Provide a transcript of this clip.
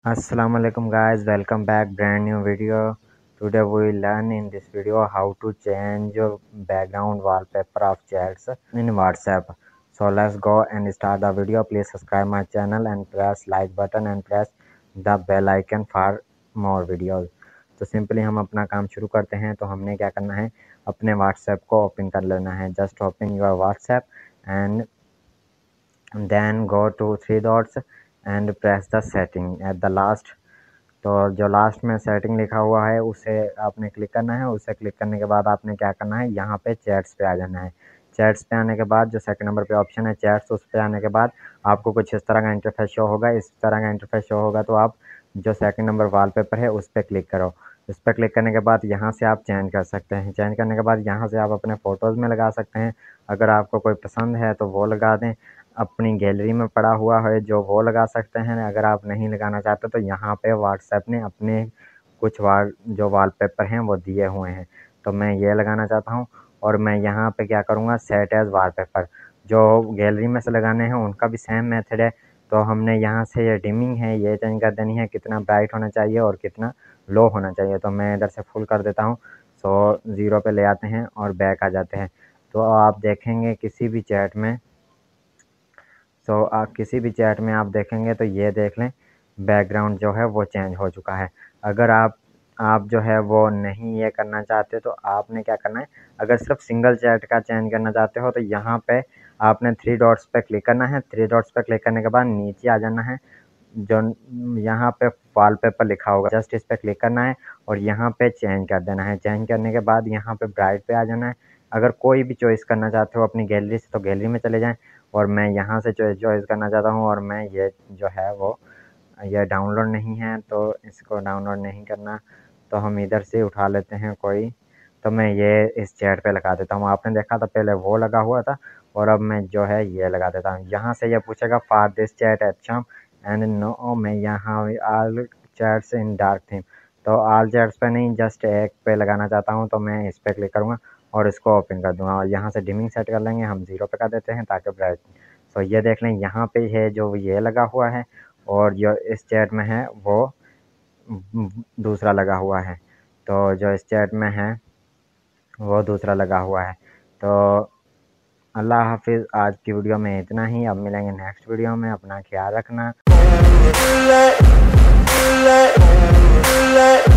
Assalamualaikum guys, welcome back brand new video. Today we will learn in this video how to change your background wallpaper of chats in WhatsApp. So let's go and start the video. Please subscribe my channel and press like button and press the bell icon for more videos. तो simply हम अपना काम शुरू करते हैं। तो हमने क्या करना है, अपने व्हाट्सएप को ओपन कर लेना है। Just open your WhatsApp and then go to three dots and press the setting at the last. तो जो लास्ट में सेटिंग लिखा हुआ है उसे आपने क्लिक करना है। उसे क्लिक करने के बाद आपने क्या करना है, यहाँ पे चैट्स पे आ जाना है। चैट्स पे आने के बाद जो सेकंड नंबर पे ऑप्शन है चैट्स, उस पे आने के बाद आपको कुछ इस तरह का इंटरफेस शो होगा। इस तरह का इंटरफेस शो होगा तो आप जो सेकंड नंबर वॉलपेपर है उस पर क्लिक करो। उस पर क्लिक करने के बाद यहाँ से आप चेंज कर सकते हैं। चेंज करने के बाद यहाँ से आप अपने फ़ोटोज़ में लगा सकते हैं। अगर आपको कोई पसंद है तो वो लगा दें। अपनी गैलरी में पड़ा हुआ है जो वो लगा सकते हैं। अगर आप नहीं लगाना चाहते तो यहाँ पे व्हाट्सएप ने अपने कुछ जो वॉलपेपर हैं वो दिए हुए हैं। तो मैं ये लगाना चाहता हूँ और मैं यहाँ पे क्या करूँगा, सेट एज़ वॉलपेपर। जो गैलरी में से लगाने हैं उनका भी सेम मेथड है। तो हमने यहाँ से ये डिमिंग है ये चेंज कर देनी है, कितना ब्राइट होना चाहिए और कितना लो होना चाहिए। तो मैं इधर से फुल कर देता हूँ। सो 0 पे ले आते हैं और बैक आ जाते हैं। तो आप देखेंगे किसी भी चैट में किसी भी चैट में आप देखेंगे तो ये देख लें बैकग्राउंड जो है वो चेंज हो चुका है। अगर आप जो है वो नहीं ये करना चाहते तो आपने क्या करना है, अगर सिर्फ सिंगल चैट का चेंज करना चाहते हो तो यहाँ पे आपने थ्री डॉट्स पे क्लिक करना है। थ्री डॉट्स पे क्लिक करने के बाद नीचे आ जाना है। जो यहाँ पे वॉलपेपर लिखा होगा जस्ट इस पर क्लिक करना है और यहाँ पे चेंज कर देना है। चेंज करने के बाद यहाँ पे ब्राइट पे आ जाना है। अगर कोई भी चॉइस करना चाहते हो अपनी गैलरी से तो गैलरी में चले जाएं और मैं यहाँ से चॉइस करना चाहता हूँ और मैं ये जो है वो ये डाउनलोड नहीं है तो इसको डाउनलोड नहीं करना। तो हम इधर से उठा लेते हैं कोई। तो मैं ये इस चैट पे लगा देता हूँ। आपने देखा था पहले वो लगा हुआ था और अब मैं जो है ये लगा देता हूँ। यहाँ से ये पूछेगा फॉर दिस चैट अच्छा एंड नो, मैं यहाँ all chats in dark theme. तो ऑल चैट्स पे नहीं, जस्ट एक पे लगाना चाहता हूँ तो मैं इस पर क्लिक करूँगा और इसको ओपन कर दूँगा और यहाँ से डिमिंग सेट कर लेंगे। हम 0 पे कर देते हैं ताकि ब्राइट। तो ये देख लें यहाँ पे है जो ये लगा हुआ है और जो इस चैट में है वो दूसरा लगा हुआ है। तो जो इस चैट में है वो दूसरा लगा हुआ है। तो अल्लाह हाफिज़। आज की वीडियो में इतना ही। अब मिलेंगे नेक्स्ट वीडियो में। अपना ख्याल रखना।